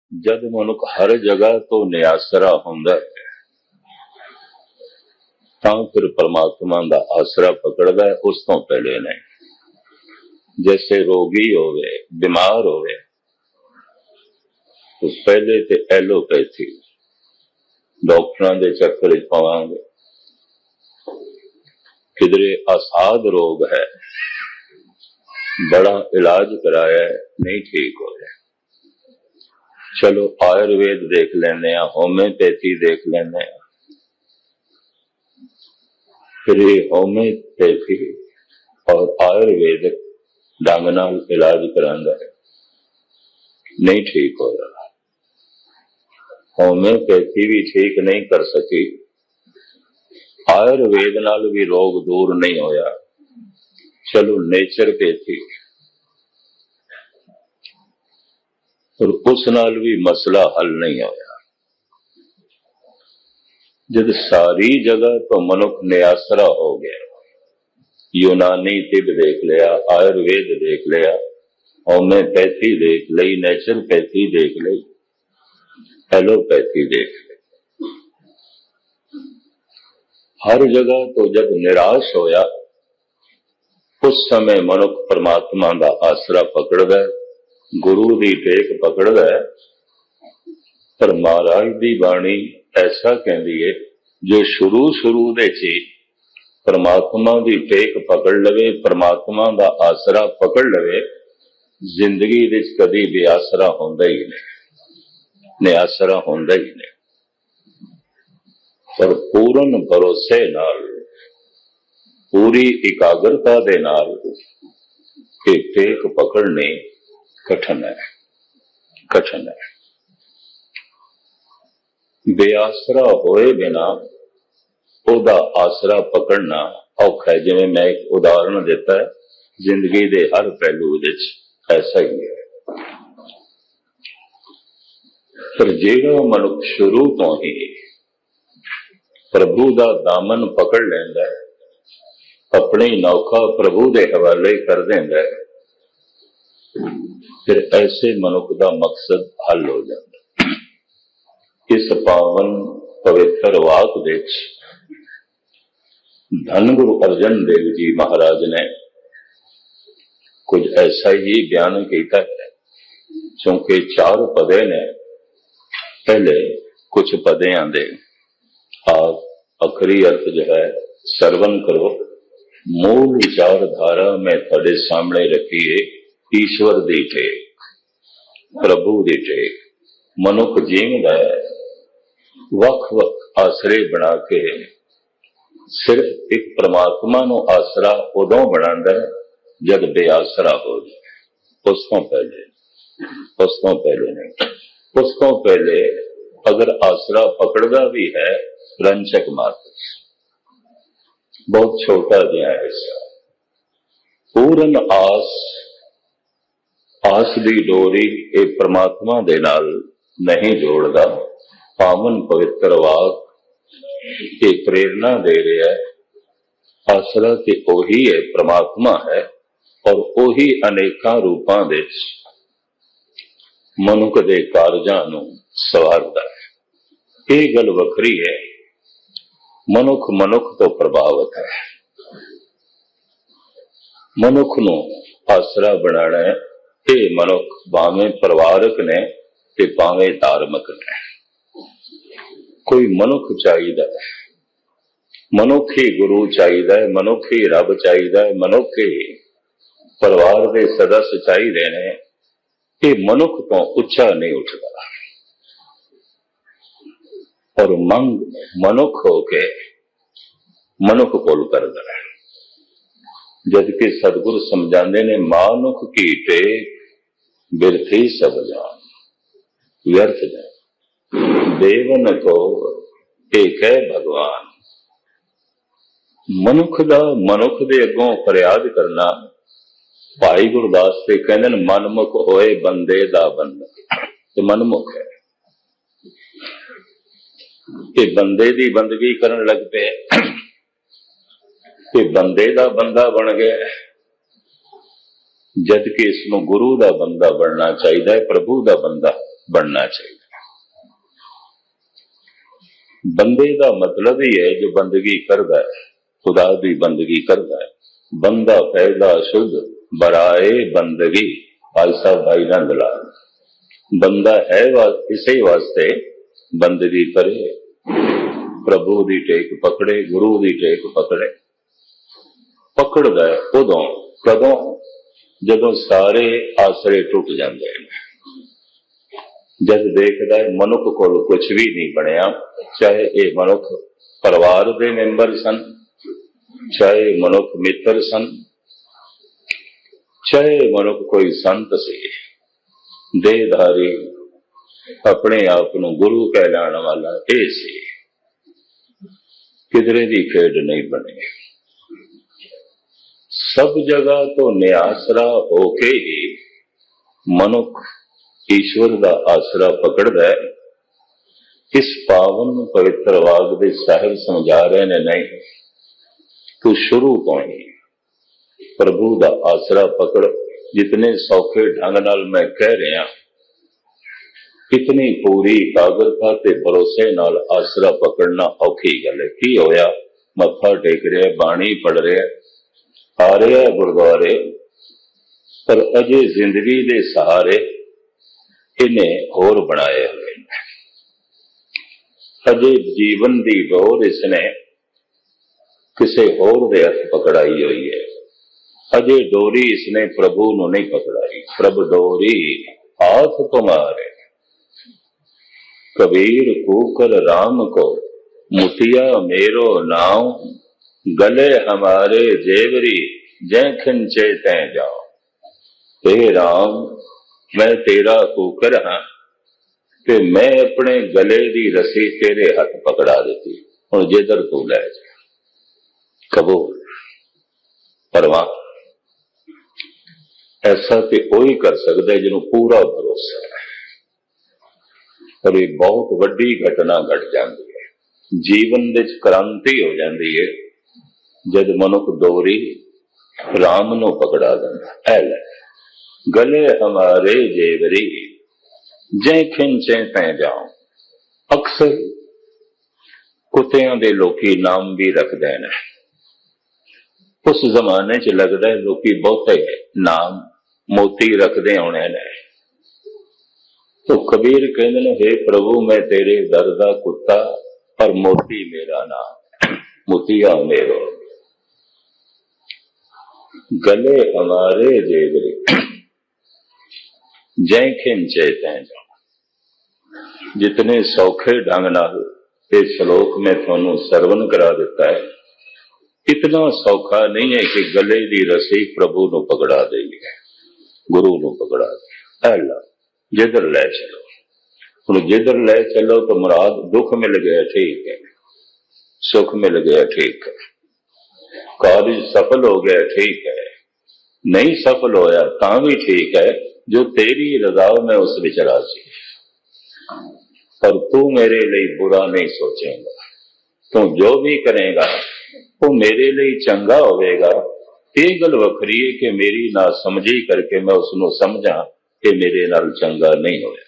जद मनुख हर जगह तो निआसरा हुंदा है तां फिर परमात्मा दा आसरा पकड़दा है। उस तो पहले नहीं। जैसे रोगी होवे, बीमार होवे, तो पहले ते एलोपैथी डॉक्टरां दे चक्कर च पवांगे। किधरे असाध रोग है, बड़ा इलाज कराया है, नहीं ठीक हो रहा, चलो आयुर्वेद देख लेने, होम्योपैथी देख लेने। फिर ये होम्योपैथी और आयुर्वेदिक ढंग नाल इलाज करांदा है, नहीं ठीक हो रहा। होम्योपैथी भी ठीक नहीं कर सकी, आयुर्वेद नाल भी रोग दूर नहीं होया, चलो नेचरपैथी, और उस नाल भी मसला हल नहीं होया। जब सारी जगह तो मनुख निआसरा हो गया, यूनानी तिब देख लिया, आयुर्वेद देख लिया, होम्योपैथी देख ली, नेचरपैथी देख ली, एलोपैथी देख ली, हर जगह तो जब निराश होया, उस समय मनुख परमात्मा का आसरा पकड़दा, गुरु की टेक पकड़दा। पर महाराज की बाणी ऐसा कहती है, जो शुरू शुरू दे परमात्मा की टेक पकड़ लवे, परमात्मा का आसरा पकड़ लवे, जिंदगी विच कदी बेआसरा होंदा ही नहीं, निआसरा होंदा ही नहीं। पर पूर्ण भरोसे नाल, पूरी एकाग्रता दे नाल के टेक पकड़नी कठिन है, कठिन है। बेआसरा होए बिना ओदा आसरा पकड़ना औखा है। जिवें मैं एक उदाहरण देता है, जिंदगी दे हर पहलू विच ऐसा ही है। पर जेड़ा मनुख शुरू तो ही प्रभु दा दामन पकड़ लैंदा है, अपनी नौका प्रभु दे हवाले कर देंदा है, फिर ऐसे मनुख का मकसद हल हो जाता। इस पावन पवित्र वाक विच धन गुरु अर्जन देव जी महाराज ने कुछ ऐसा ही बयान किया है। क्योंकि 4 पदे ने, पहले कुछ पदे आंदे, आप आखिरी अर्थ जो है सरवण करो। मूल विचार धारा में थोड़े सामने रखिए, ईश्वर दी टेक, प्रभु दी टेक। मनुख जीवदा है वख वख आसरे बना के, सिर्फ एक परमात्मा नो आसरा उदों बनांदा है जब बेआसरा हो जाए। उस तो पहले नहीं। उस तो पहले अगर आसरा पकड़दा भी है, रंचक मात्र, बहुत छोटा जिहा हिस्सा। पूर्ण आस दी डोरी ये परमात्मा दे नाल नहीं जोड़दा। पावन पवित्र वाक ये प्रेरणा दे रहा है, आसरा ते ओही है, परमात्मा है, और ओही अनेका रूपां विच मनुख दे कारजां नूं सवारदा है। ये गल वखरी है, मनुख तो प्रभावित है। मनुख नूं आसरा बनाना है। ये मनुख भावें परिवारक ने ते भावें धार्मिक ने, कोई मनुख चाहिए, मनुख ही गुरु चाहिए, मनुख ही रब चाहिए, मनुख ही परिवार के सदस्य चाहिए ने। ये मनुख तो उच्चा नहीं उठता, और मंग मनुख होके मनुख कोल करदा है। जबकि सतगुरु समझाते ने, मानुख की टेक बिरथी सब जान, व्यर्थ जाए देवन को एक है भगवान। मनुख दे अगों फरियाद करना, भाई गुरदास से कहते मनमुख होए बंदे दा बंदा। तो मनमुख है, ये बंदे दी बंदगी करन लग पे, ये बंदे दा बंदा बन गया, जबकि इसमें गुरु दा बंदा बनना चाहिए, प्रभु दा बंदा बनना चाहिए। बंदे का मतलब ही है जो बंदगी करता है, खुदा की बंदगी करता है। बंदा पैदा शुद्ध बराए बंदगी, भाई साहब भाई नंद लाल। बंदा है इसे वास्ते बंदगी करे, प्रभु की टेक पकड़े, गुरु की टेक पकड़े। पकड़दा उदों कदों जदों सारे आसरे टुट जाते हैं। जब देखदा है मनुख कोल कुछ भी नहीं बनया, चाहे ये मनुख परिवार के मैंबर सन, चाहे मनुख मित्र सन, चाहे मनुख कोई संत से देहधारी अपने आप को गुरु कहलाने वाला ये सी, किधरे की खेड नहीं बने। सब जगह तो न्यासरा होके ही मनुख ईश्वर का आसरा पकड़दा है। इस पावन पवित्र वाग दे साहिब समझा रहे ने, नहीं तू शुरू तो ही प्रभु का आसरा पकड़। जितने सौखे ढंग नाल मैं कह रहा, इतनी पूरी एकाग्रता ते भरोसे नाल आसरा पकड़ना औखी गल है। की होया, मत्था टेक रहा, बाणी पढ़ रहा, आ रहा गुरुद्वारे, पर अजे जिंदगी के सहारे इन्हें होर बनाए हुए। अजे जीवन की डोर इसने किसी होर दे हथ पकड़ाई हुई है। अजे डोरी इसने प्रभु को नहीं पकड़ाई। प्रभ डोरी हाथ तुम्हारे, कबीर कूकर राम को मुतिया मेरो नाम, गले हमारे जेवरी जय खिंचे तय जाओ। हे राम, मैं तेरा कूकर हाँ, ते मैं अपने गले की रस्सी तेरे हाथ पकड़ा देती, हुण जिधर तू लै जा। कबूल परवान। ऐसा तो वही कर सकता है जिन्होंने पूरा भरोसा है। और एक बहुत वड्डी घटना घट जाती है, जीवन विच क्रांति हो जाती है जब मनुख डोरी राम नू पकड़ा देता है। गले हमारे जेवरी जै खिंचे तै जाओ। अक्सर कुत्तियां दे लोकी नाम भी रखते हैं। उस जमाने च लगता है लोकी बहुते नाम मोती रखते होने ने। तो कबीर कहते हैं, हे प्रभु मैं तेरे दर दा कुत्ता, पर मोती मेरा नाम, मोतिया मेरो। गले हमारे जेवरी जय खिंचे तै जाओ। जितने सौखे ढंग नाल इस श्लोक में थानू सरवण करा दिता है, इतना सौखा नहीं है कि गले की रस्सी प्रभु को पकड़ा देगी, गुरु को पकड़ा दे। जिधर ले चलो, हुण जिधर ले चलो तो मुराद दुख मिल गया ठीक है, सुख मिल गया ठीक है, कार्य सफल हो गया ठीक है, नहीं सफल होया तां भी ठीक है, जो तेरी रजा में उस विच राजी। पर तू मेरे लिए बुरा नहीं सोचेगा, तू जो भी करेगा वो मेरे लिए चंगा होगा। ये गल वखरी है कि मेरी ना समझी करके मैं उसनों समझा कि मेरे नाल चंगा नहीं होया।